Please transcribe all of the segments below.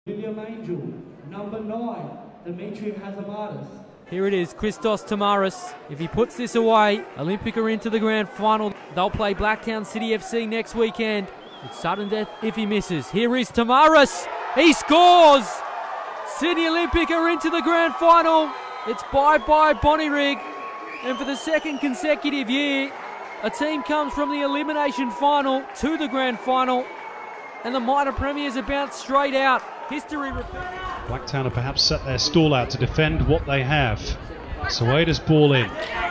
William Angel, number 9, Dimitri Hazimatis. Here it is, Christos Tamaris. If he puts this away, Olympic are into the grand final. They'll play Blacktown City FC next weekend. It's sudden death if he misses. Here is Tamaris. He scores! Sydney Olympic are into the grand final. It's bye-bye Bonnyrigg. And for the second consecutive year, a team comes from the elimination final to the grand final. And the minor premiers have bounced straight out. History repeats. Blacktown have perhaps set their stall out to defend what they have. Sueda's ball in.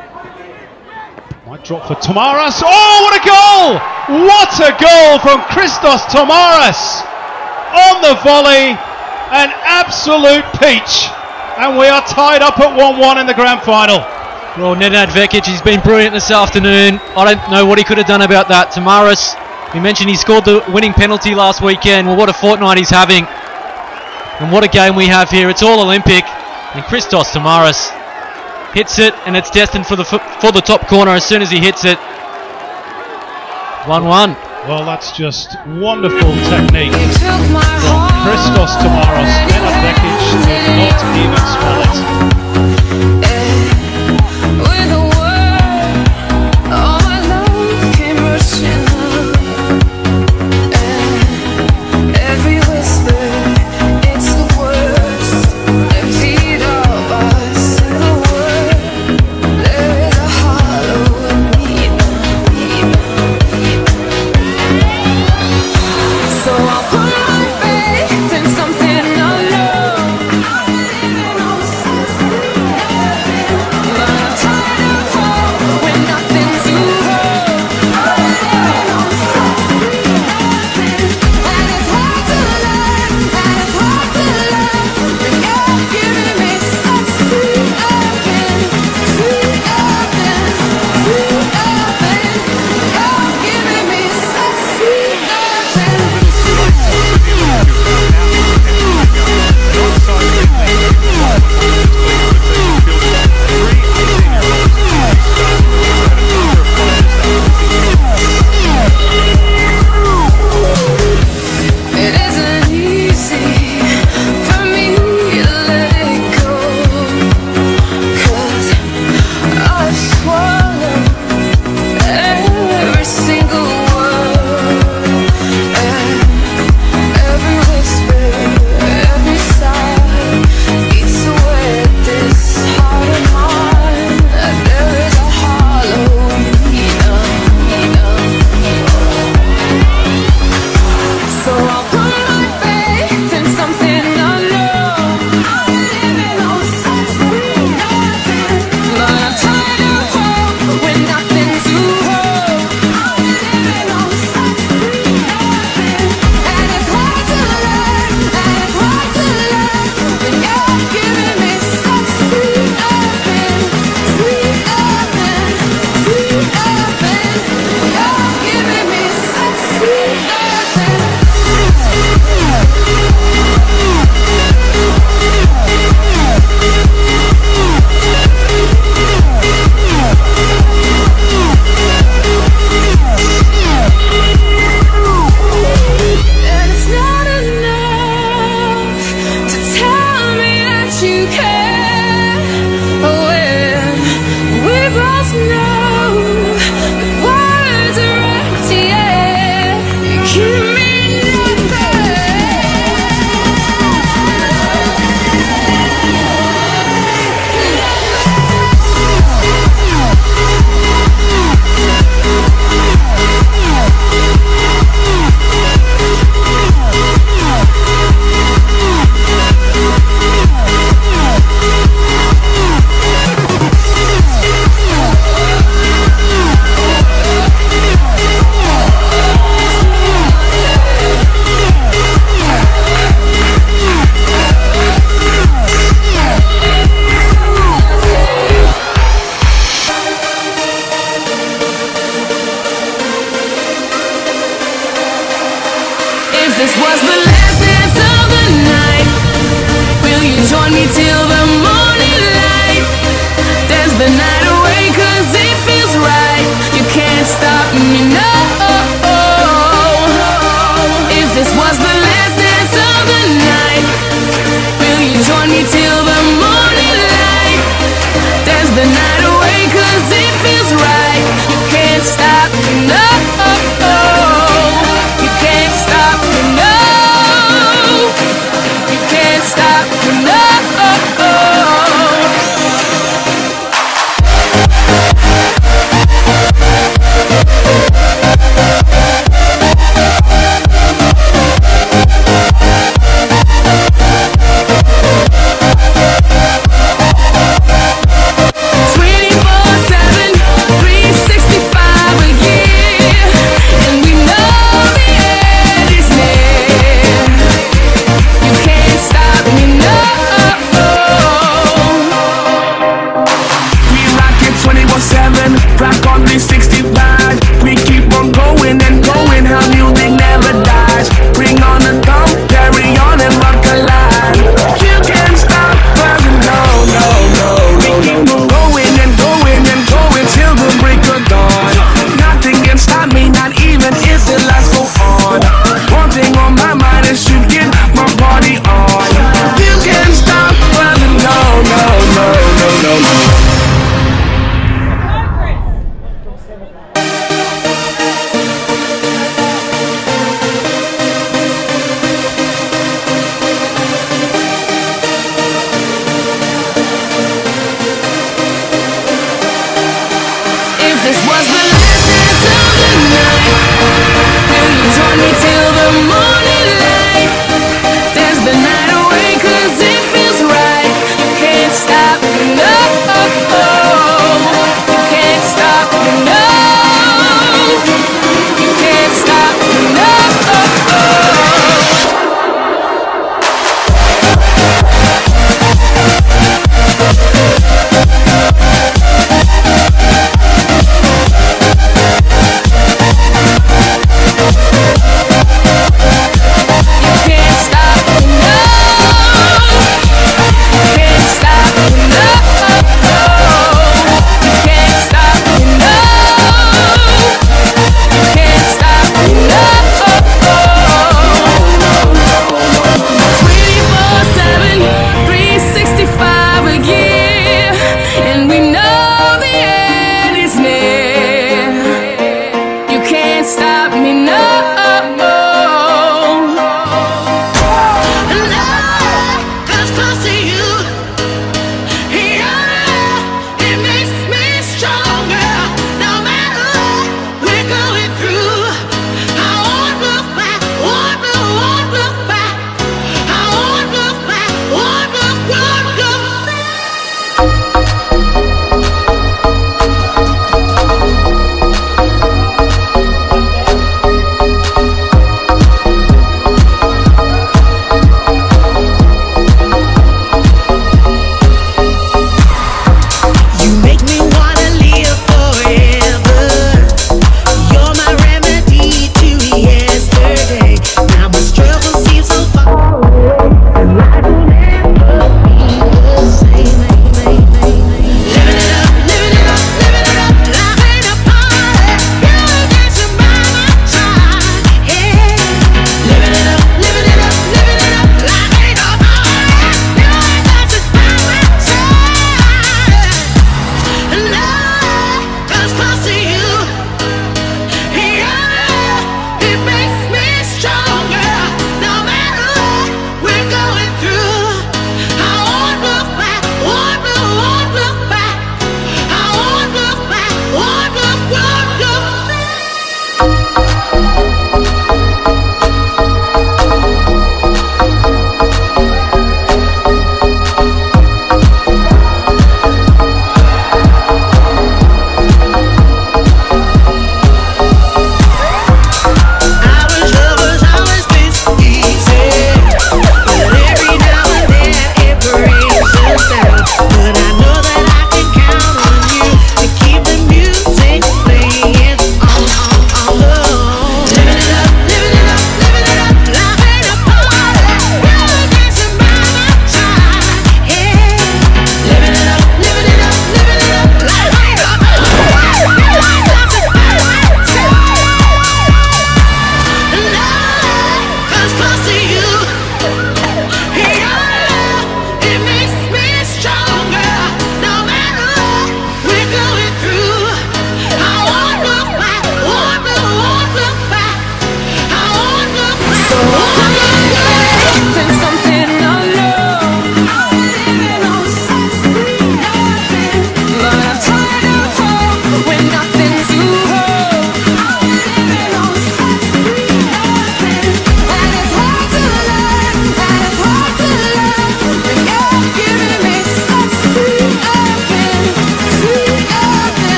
Might drop for Tamaris. Oh, what a goal! What a goal from Christos Tamaris! On the volley, an absolute peach. And we are tied up at 1-1 in the grand final. Well, Nenad Vekic, he's been brilliant this afternoon. I don't know what he could have done about that. Tamaris, you mentioned he scored the winning penalty last weekend. Well, what a fortnight he's having. And what a game we have here. It's all Olympic. And Christos Tamaris hits it, and it's destined for the top corner as soon as he hits it. 1-1. Well, that's just wonderful technique from Christos Tamaris. Nenad Vekic did not even spell it. This was the last dance of the night. Will you join me till the morning light? Dance the night away 'cause it feels right. You can't stop me, no. If this was the last dance of the night, 365. We keep on going and going, how music never dies. Bring on the drum, carry on and rock a line. You can't stop us, no, no, no. We keep on going and going and going till the break of dawn. Nothing can stop me, not even if the lights go on. One thing on my mind is to get my party on. You can't stop us, no, no, no, no, no, no. This was the last dance of the night. Will you join me till